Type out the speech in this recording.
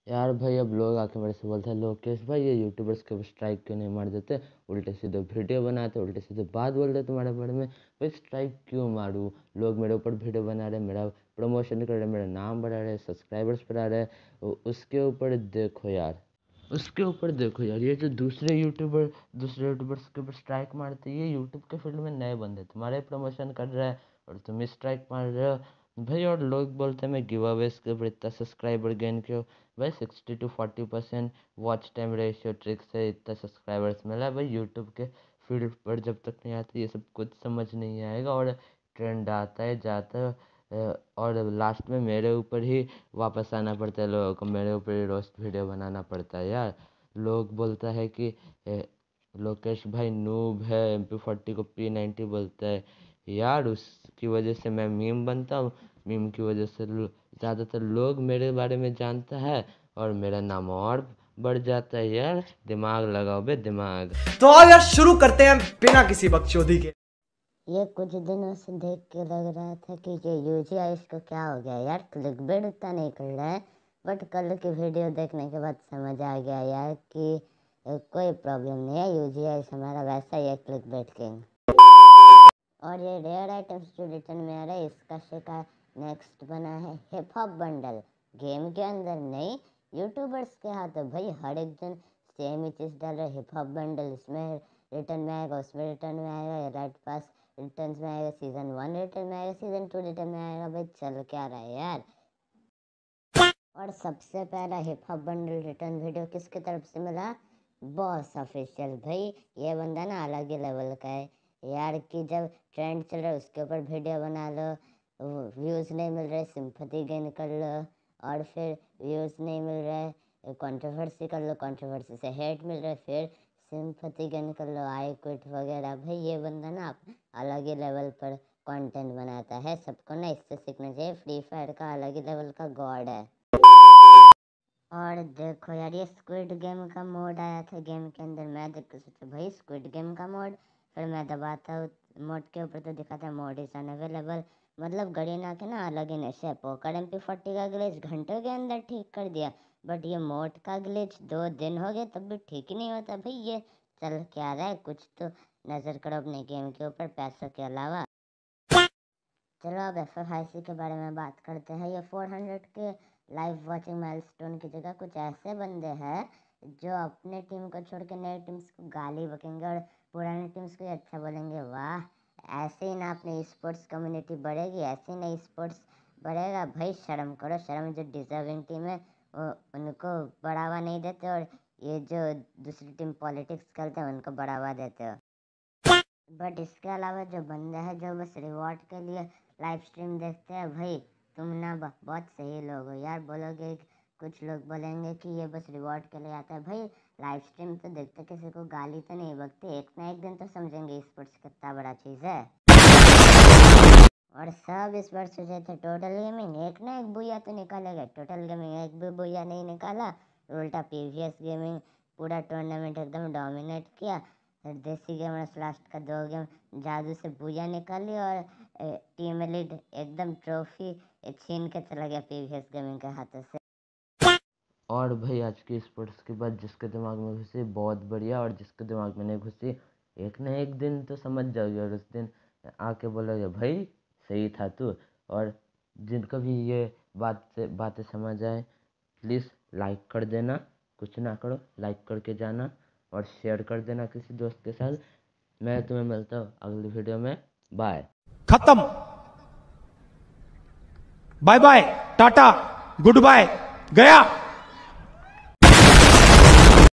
यार भाई अब लोग आके मेरे से बोलते हैं लोकेश भाई ये यूट्यूबर्स के स्ट्राइक क्यों नहीं मार देते, उल्टे सीधे वीडियो बनाते उल्टे सीधे बात बोलते तुम्हारे बारे में। भाई स्ट्राइक क्यों मारूँ? लोग मेरे ऊपर वीडियो बना रहे, मेरा प्रमोशन कर रहे, मेरा नाम बढ़ा रहे, सब्सक्राइबर्स बढ़ा रहे। उसके ऊपर देखो यार, ये जो दूसरे यूट्यूबर्स के ऊपर स्ट्राइक मारते हैं, ये यूट्यूब के फील्ड में नए बंदे तुम्हारे प्रमोशन कर रहे हैं और तुम स्ट्राइक मार रहे हो भाई। और लोग बोलते हैं मैं गिव अवेज के ऊपर इतना सब्सक्राइबर गेन क्यों। भाई 60 to 40% watch time ratio trick से इतना सब्सक्राइबर्स मिला है भाई। यूट्यूब के फील्ड पर जब तक नहीं आती ये सब कुछ समझ नहीं आएगा, और ट्रेंड आता है जाता है। और लास्ट में मेरे ऊपर ही वापस आना पड़ता है लोगों को, मेरे ऊपर ही रोस्ट वीडियो बनाना पड़ता है यार। लोग बोलता है कि लोकेश भाई नूब है, MP40 को P90 बोलता है यार। उसकी वजह से मैं मीम बनता हूँ, मीम की वजह से ज़्यादातर लोग मेरे बारे में जानता है और मेरा नाम और बढ़ जाता है यार। दिमाग लगाओ बे दिमाग। तो आओ यार शुरू करते हैं बिना किसी बकचोदी के। ये कुछ दिनों से देख के लग रहा था कि ये यूजीआई इसको क्या हो गया यार, क्लिकबेट उतना नहीं कर रहा है। बट कल की वीडियो देखने के बाद समझ आ गया यार कि कोई प्रॉब्लम नहीं है, यूजीआई हमारा वैसा ही है क्लिकबेट किंग। और ये रेयर आइटम्स जो रिटर्न में आ रहा है इसका शिकार नेक्स्ट बना है हिप हॉप बंडल। गेम के अंदर नहीं, यूट्यूबर्स के हाथों भाई हर एक दिन सेम ही चीज़ डाल रहे। हिप हॉप बंडल इसमें रिटर्न में आएगा, उसमें रिटर्न में आएगा, राइट पास रिटर्न में आएगा, सीजन 1 रिटर्न में आएगा, सीजन 2 रिटर्न में आएगा। भाई चल क्या रहा है यार। और सबसे पहला hip hop bundle return video किसकी तरफ से मिला? Boss official. भाई ये बंदा ना अलग ही लेवल का है यार, कि जब ट्रेंड चल रहा है उसके ऊपर वीडियो बना लो, व्यूज़ नहीं मिल रहे सिंपैथी गेन कर लो, और फिर व्यूज़ नहीं मिल रहे कंट्रोवर्सी कर लो, कंट्रोवर्सी से हेट मिल रहा है फिर सिंपैथी गेन कर लो, आई क्विट वगैरह। भाई ये बंदा ना अलग ही लेवल पर कंटेंट बनाता है, सबको ना इससे सीखना चाहिए। फ्री फायर का अलग ही लेवल का गॉड है। और देखो यार ये स्क्विड गेम का मोड आया था गेम के अंदर, मैं देख के सोचा भाई स्क्विड गेम का मोड। फिर मैं दबाता हूँ मोड के ऊपर तो दिखाता है मोड इज अनअवेलेबल। मतलब गरीना के ना अलग ही नशे। पोकर MP40 का ग्लिच घंटों के अंदर ठीक कर दिया, बट ये मोड का ग्लिच 2 दिन हो गए तब भी ठीक ही नहीं होता। भाई ये चल क्या रहा है, कुछ तो नज़र करो अपने गेम के ऊपर पैसों के अलावा। चलो अब FFIC के बारे में बात करते हैं। ये 400 के लाइव वाचिंग माइलस्टोन की जगह कुछ ऐसे बंदे हैं जो अपने टीम को छोड़ के नई टीम्स को गाली बकेंगे और पुरानी टीम्स को अच्छा बोलेंगे। वाह, ऐसे ही ना अपनी स्पोर्ट्स कम्युनिटी बढ़ेगी, ऐसे ही ना स्पोर्ट्स बढ़ेगा। भाई शर्म करो, शर्म। जो डिजर्विंग टीम है उनको बढ़ावा नहीं देते, और ये जो दूसरी टीम पॉलिटिक्स करते हैं उनको बढ़ावा देते हो। बट इसके अलावा जो बंदे हैं जो बस रिवॉर्ड के लिए लाइव स्ट्रीम देखते हैं, भाई तुम ना बहुत सही लोग हो यार। बोलोगे कुछ लोग बोलेंगे कि ये बस रिवॉर्ड के लिए आता है, भाई लाइव स्ट्रीम तो देखते किसी को गाली तो नहीं बकते, एक ना एक दिन तो समझेंगे स्पोर्ट्स कितना बड़ा चीज़ है। और सब इस बार सोचे थे टोटल गेमिंग एक ना एक बुया तो निकालेगा, टोटल गेमिंग एक भी बुया नहीं निकाला। उल्टा PVS गेमिंग पूरा टूर्नामेंट एकदम डोमिनेट किया। फिर देसी गेमर्स लास्ट का 2 गेम जादू से बुया निकाली, और टीम एलिट एकदम ट्रॉफी छीन के चला गया PVS गेमिंग के हाथों से। और भाई आज की स्पोर्ट्स की बात जिसके दिमाग में घुसी बहुत बढ़िया, और जिसके दिमाग में नहीं घुसी एक ना एक दिन तो समझ जाओगे, और उस दिन आके बोलोगे भाई सही था तू। और जिनको भी ये बातें समझ आए प्लीज़ लाइक कर देना, कुछ ना करो लाइक करके जाना और शेयर कर देना किसी दोस्त के साथ। मैं तुम्हें मिलता हूँ अगली वीडियो में। बाय। खत्म, bye bye, tata, goodbye, गया।